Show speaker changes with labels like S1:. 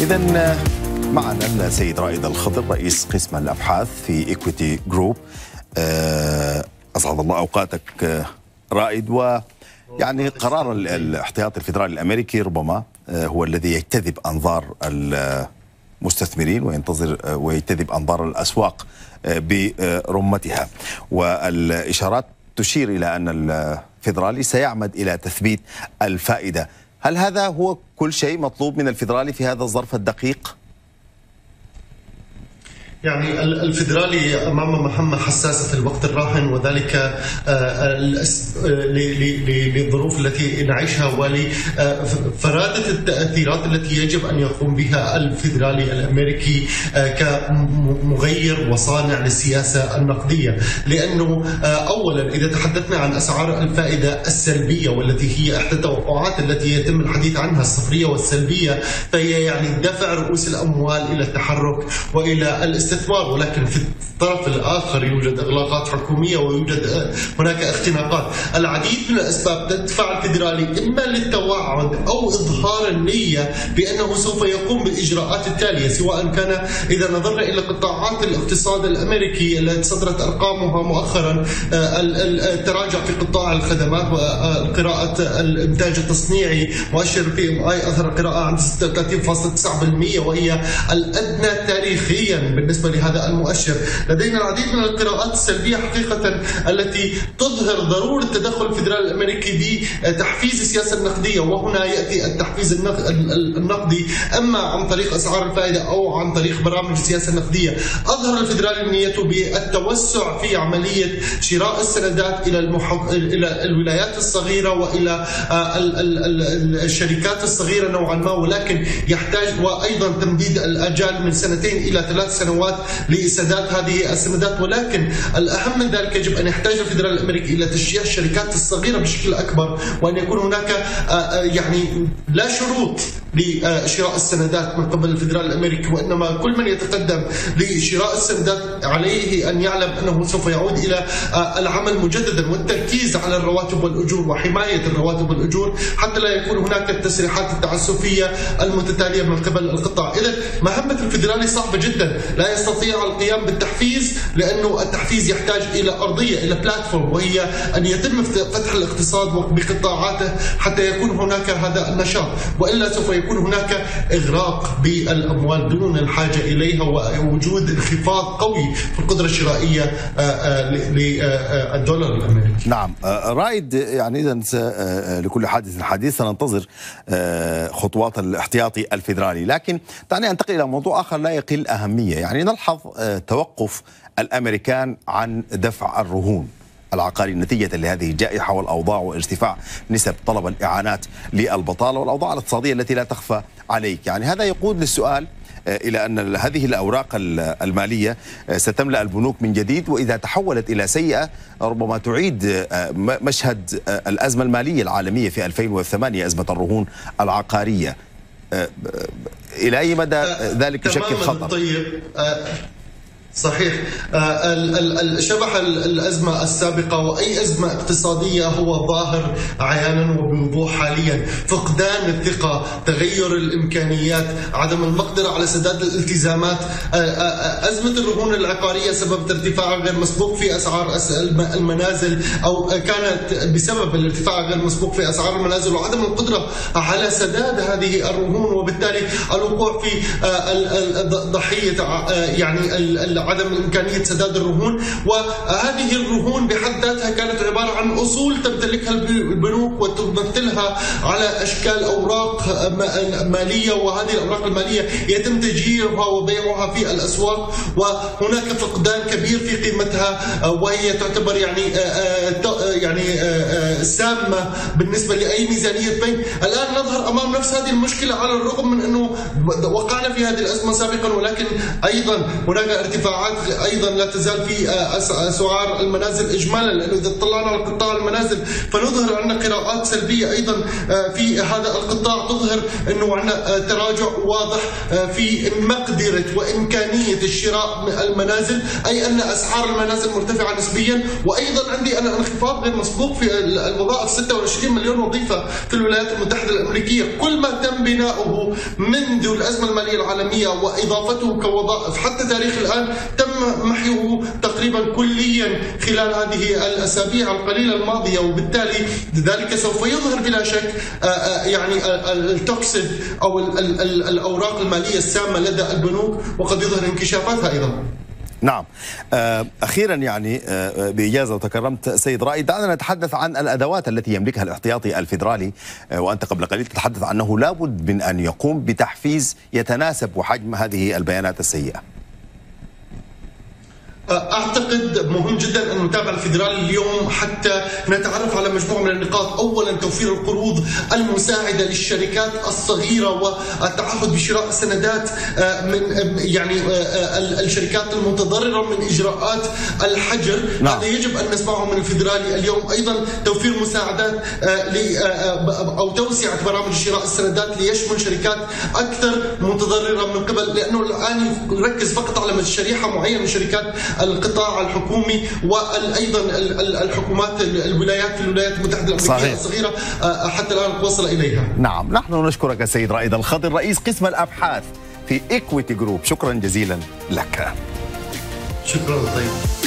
S1: إذن معنا السيد رائد الخضر رئيس قسم الأبحاث في إيكويتي جروب. أسعد الله أوقاتك رائد. ويعني قرار الاحتياطي الفيدرالي الأمريكي ربما هو الذي يجتذب أنظار المستثمرين ويجتذب أنظار الأسواق برمتها، والإشارات تشير إلى أن الفيدرالي سيعمد إلى تثبيت الفائدة. هل هذا هو كل شيء مطلوب من الفيدرالي في هذا الظرف الدقيق؟
S2: يعني الفيدرالي أمام مهمة حساسة في الوقت الراهن، وذلك للظروف التي نعيشها ولفرادة التأثيرات التي يجب أن يقوم بها الفيدرالي الأمريكي كمغير وصانع للسياسة النقدية. لأنه أولا إذا تحدثنا عن أسعار الفائدة السلبية والتي هي إحدى التوقعات التي يتم الحديث عنها، الصفرية والسلبية، فهي يعني دفع رؤوس الأموال إلى التحرك وإلى الاستثمار، ولكن في الطرف الآخر يوجد إغلاقات حكومية ويوجد هناك اختناقات. العديد من الأسباب تدفع الفيدرالي إما للتوعد أو إظهار النية بأنه سوف يقوم بالإجراءات التالية، سواء كان إذا نظرنا إلى قطاعات الاقتصاد الأمريكي التي صدرت أرقامها مؤخرا، التراجع في قطاع الخدمات وقراءة الإنتاج التصنيعي، مؤشر PMI أظهر قراءة عند 36.9%، وهي الأدنى تاريخيا بالنسبة لهذا المؤشر. لدينا العديد من القراءات السلبية حقيقة التي تظهر ضرورة تدخل الفيدرالي الأمريكي بتحفيز السياسة النقدية، وهنا يأتي التحفيز النقدي إما عن طريق أسعار الفائدة أو عن طريق برامج السياسة النقدية. أظهر الفيدرالي نيته بالتوسع في عملية شراء السندات إلى الولايات الصغيرة وإلى الشركات الصغيرة نوعا ما، ولكن يحتاج وأيضا تمديد الأجال من 2 إلى 3 سنوات لسداد هذه السندات. ولكن الأهم من ذلك يجب أن يحتاج الفيدرالي الأمريكي إلى تشجيع الشركات الصغيرة بشكل أكبر، وأن يكون هناك يعني لا شروط لشراء السندات من قبل الفيدرالي الأمريكي، وإنما كل من يتقدم لشراء السندات عليه أن يعلم أنه سوف يعود إلى العمل مجددا والتركيز على الرواتب والأجور وحماية الرواتب والأجور، حتى لا يكون هناك التسريحات التعسفية المتتالية من قبل القطاع. إذن مهمة الفيدرالي صعبة جدا، لا يستطيع القيام بالتحفيز، لأنه التحفيز يحتاج إلى أرضية، إلى بلاتفورم، وهي أن يتم فتح الاقتصاد بقطاعاته حتى يكون هناك هذا النشاط، وإلا سوف يكون هناك إغراق بالأموال دون الحاجة إليها، ووجود انخفاض قوي في القدرة الشرائية للدولار الأمريكي.
S1: نعم رائد، يعني إذن لكل حادث حديث، سننتظر خطوات الاحتياطي الفيدرالي. لكن دعني أنتقل إلى موضوع آخر لا يقل أهمية. يعني نلحظ توقف الأمريكان عن دفع الرهون العقاري نتيجة لهذه الجائحة والأوضاع وارتفاع نسب طلب الإعانات للبطالة والأوضاع الاقتصادية التي لا تخفى عليك. يعني هذا يقود للسؤال إلى أن هذه الأوراق المالية ستملأ البنوك من جديد، وإذا تحولت إلى سيئة ربما تعيد مشهد الأزمة المالية العالمية في 2008، أزمة الرهون العقارية. إلى أي مدى ذلك يشكل خطر؟
S2: طيب صحيح. شبح الأزمة السابقة وأي أزمة اقتصادية هو ظاهر عيانا وبوضوح حاليا. فقدان الثقة، تغير الإمكانيات، عدم المقدرة على سداد الالتزامات. أزمة الرهون العقارية سبب ارتفاع غير مسبوق في أسعار المنازل، أو كانت بسبب الارتفاع غير مسبوق في أسعار المنازل وعدم القدرة على سداد هذه الرهون، وبالتالي الوقوع في ضحية يعني عدم إمكانية سداد الرهون. وهذه الرهون بحد ذاتها كانت عبارة عن أصول تمتلكها البنوك وتمثلها على أشكال أوراق مالية، وهذه الأوراق المالية يتم تجهيزها وبيعها في الأسواق، وهناك فقدان كبير في قيمتها، وهي تعتبر يعني سامة بالنسبة لأي ميزانية بنك. الآن نظهر أمام نفس هذه المشكلة، على الرغم من أنه وقعنا في هذه الأزمة سابقا، ولكن أيضا هناك ارتفاع القطاعات أيضا لا تزال في أسعار المنازل إجمالا، لأنه إذا اطلعنا على قطاع المنازل فنظهر عندنا قراءات سلبية أيضا في هذا القطاع تظهر أنه عندنا تراجع واضح في مقدرة وإمكانية الشراء المنازل، أي أن أسعار المنازل مرتفعة نسبيا. وأيضا عندي أنا انخفاض غير مسبوق في الوظائف، 26 مليون وظيفة في الولايات المتحدة الأمريكية. كل ما تم بناؤه منذ الأزمة المالية العالمية وإضافته كوظائف حتى تاريخ الآن تم محيه تقريبا كليا خلال هذه الأسابيع القليلة الماضية، وبالتالي ذلك سوف يظهر بلا شك يعني التوكسيد أو الأوراق المالية السامة لدى البنوك، وقد يظهر انكشافاتها أيضا.
S1: نعم. أخيرا يعني بإجازة وتكرمت سيد رائد، دعنا نتحدث عن الأدوات التي يملكها الاحتياطي الفيدرالي، وأنت قبل قليل تتحدث أنه لابد من أن يقوم بتحفيز يتناسب وحجم هذه البيانات السيئة.
S2: أعتقد مهم جدا أن نتابع الفيدرالي اليوم حتى نتعرف على مجموعة من النقاط. أولا توفير القروض المساعدة للشركات الصغيرة والتعهد بشراء سندات من يعني الشركات المتضررة من إجراءات الحجر. هذا يجب أن نسمعه من الفيدرالي اليوم. أيضا توفير مساعدات أو توسعة برامج شراء السندات ليشمل شركات أكثر متضررة من قبل، لأنه الآن يركز فقط على شريحة معينة من شركات القطاع الحكومي وايضا الحكومات الولايات في الولايات المتحده الامريكيه الصغيره حتى الان وصل اليها.
S1: نعم، نحن نشكرك السيد رائد الخضر رئيس قسم الابحاث في إيكويتي جروب، شكرا جزيلا لك.
S2: شكرا طيب.